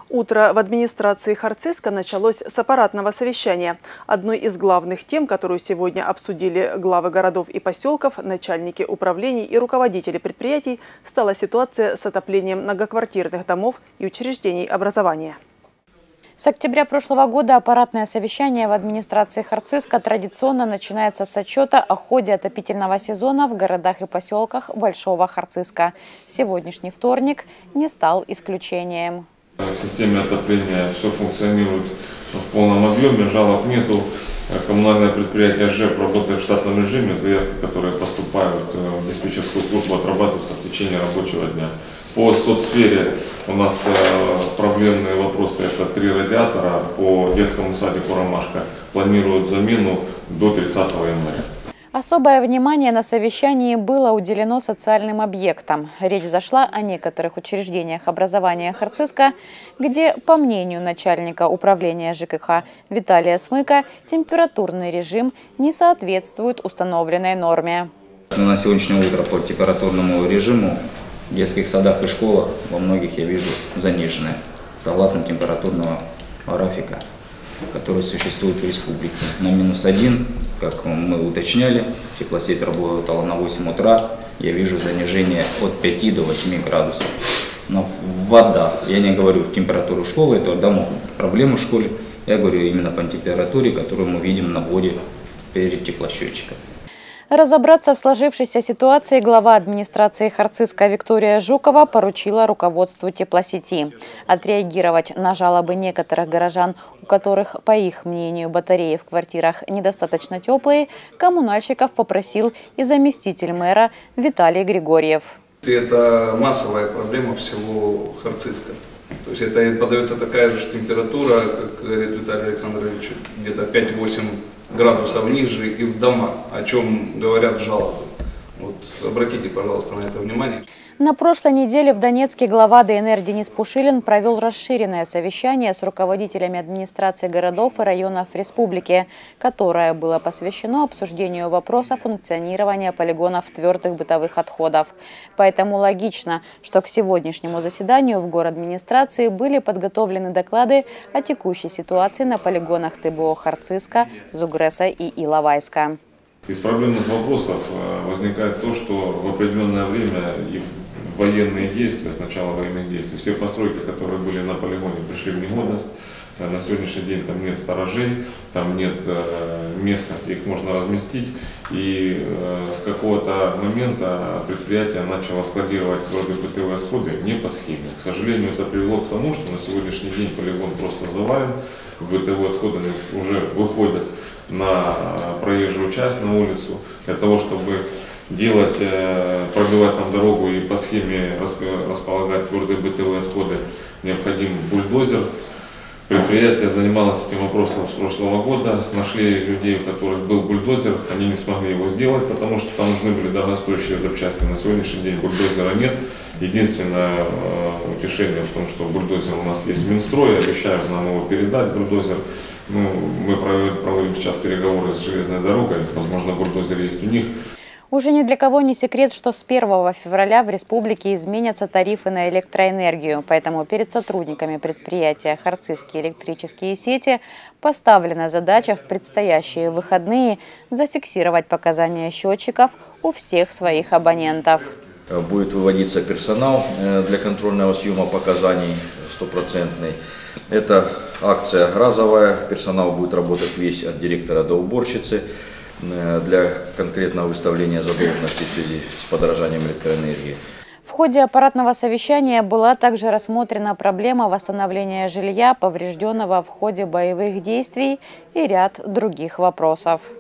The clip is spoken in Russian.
Утро в администрации Харциска началось с аппаратного совещания. Одной из главных тем, которую сегодня обсудили главы городов и поселков, начальники управлений и руководители предприятий, стала ситуация с отоплением многоквартирных домов и учреждений образования. С октября прошлого года аппаратное совещание в администрации Харциска традиционно начинается с отчета о ходе отопительного сезона в городах и поселках Большого Харциска. Сегодняшний вторник не стал исключением. В системе отопления все функционирует в полном объеме, жалоб нету. Коммунальное предприятие ЖЭП работает в штатном режиме, заявки, которые поступают в диспетчерскую службу, отрабатываются в течение рабочего дня. По соцсфере у нас проблемные вопросы. Это 3 радиатора по детскому садику «Ромашка». Планируют замену до 30 января. Особое внимание на совещании было уделено социальным объектам. Речь зашла о некоторых учреждениях образования Харциска, где, по мнению начальника управления ЖКХ Виталия Смыка, температурный режим не соответствует установленной норме. На сегодняшнее утро по температурному режиму в детских садах и школах во многих я вижу заниженные, согласно температурного графика, который существует в республике. На -1, как мы уточняли, теплосеть работала на 8 утра, я вижу занижение от 5 до 8 градусов. Но вода, я не говорю в температуру школы, это да, могут быть проблемы в школе, я говорю именно по температуре, которую мы видим на вводе перед теплосчетчиком. Разобраться в сложившейся ситуации глава администрации Харциска Виктория Жукова поручила руководству теплосети. Отреагировать на жалобы некоторых горожан, у которых, по их мнению, батареи в квартирах недостаточно теплые, коммунальщиков попросил и заместитель мэра Виталий Григорьев. Это массовая проблема всего Харциска. То есть это подается такая же температура, как говорит Виталий Александрович, где-то 5-8 градусов ниже и в дома, о чем говорят жалобы. Вот, обратите, пожалуйста, на это внимание. На прошлой неделе в Донецке глава ДНР Денис Пушилин провел расширенное совещание с руководителями администрации городов и районов республики, которое было посвящено обсуждению вопроса функционирования полигонов твердых бытовых отходов. Поэтому логично, что к сегодняшнему заседанию в городадминистрации были подготовлены доклады о текущей ситуации на полигонах ТБО Харциска, Зугреса и Иловайска. Из проблемных вопросов возникает то, что в определенное время и военные действия, с начала военных действий, все постройки, которые были на полигоне, пришли в негодность. На сегодняшний день там нет сторожей, там нет места, где их можно разместить. И с какого-то момента предприятие начало складировать твердые бытовые отходы не по схеме. К сожалению, это привело к тому, что на сегодняшний день полигон просто завален, бытовые отходы уже выходят на проезжую часть, на улицу, для того, чтобы пробивать там дорогу и по схеме располагать твердые бытовые отходы, необходим бульдозер. Предприятие занималось этим вопросом с прошлого года, нашли людей, у которых был бульдозер, они не смогли его сделать, потому что там нужны были дорогостоящие запчасти. На сегодняшний день бульдозера нет. Единственное утешение в том, что бульдозер у нас есть в Минстрое, обещают нам его передать, бульдозер. Мы проводим сейчас переговоры с железной дорогой, возможно, бульдозер есть у них. Уже ни для кого не секрет, что с 1 февраля в республике изменятся тарифы на электроэнергию. Поэтому перед сотрудниками предприятия «Харцизские электрические сети» поставлена задача в предстоящие выходные зафиксировать показания счетчиков у всех своих абонентов. Будет выводиться персонал для контрольного съема показаний стопроцентный. Это акция разовая, персонал будет работать весь от директора до уборщицы для конкретного выставления задолженности в связи с подорожанием электроэнергии. В ходе аппаратного совещания была также рассмотрена проблема восстановления жилья, поврежденного в ходе боевых действий, и ряд других вопросов.